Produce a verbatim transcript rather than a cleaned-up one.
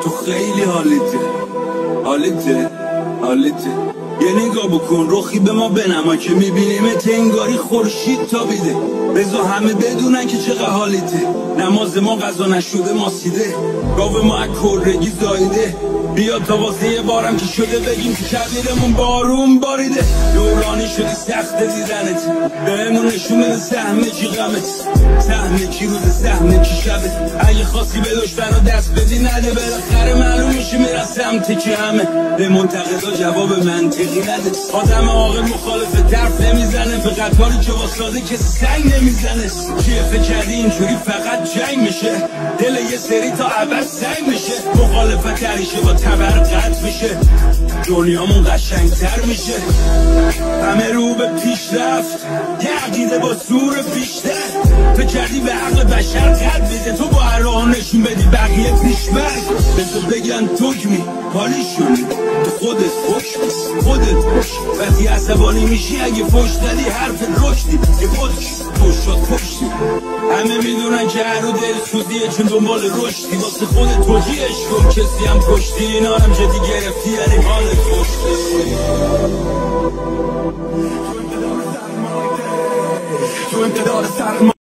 تو خیلی حالیته حالیته حالیته. یه نگاه بکن رخی به ما بنما که میبینیمت انگاری خورشید تابیده. بذار همه بدونن که چقدر حالیته. نماز ما قضا نشده ماسیده، گاو ما از کرگی زایده. بیا تا واسه یه بارم که شده بگیم که کبیرمون بارون باریده. دورانی شدی سخت دیدنت، بهمون نشون بده سهم چی غمت، سهم چی روز سهم چی شبت. اگه خواستی به دشمن دست بدی نده، بالاخره معلوم میشه میره سمت کی همه. به منتقدا جواب منطقی نده، آدم عاقل مخالف طرف نمیزنه. به قطاری که واساده کسی سنگ نمیزنه. چیه فکر کردی اینجوری فقط جنگ میشه؟ دل یه سری تا ابد سنگ میشه. مخالفت هریشه با تبر قطع میشه، دنیامون قشنگتر میشه. همه رو به پیشرفت، یه عقیده با زور بیشتر. فکر کردی به عقل بشر قد بده، تو با هر راه نشون بدی بقیه پیشبرد. بذار بگن تکمی حالی شونی، تو خودت خوش بس خودت باش. وقتی عصبانی میشی اگه فوش دادی حرف رشدی، یه خودش فوشات کشتی. همه میدونن که هر رو دل سوزیه چون دنبال رشدی. واسه خودت توجیهش کن کسی هم کشتی، اینا هم جدی گرفتی یعنی حالت خوشتی. تو انتظار سرما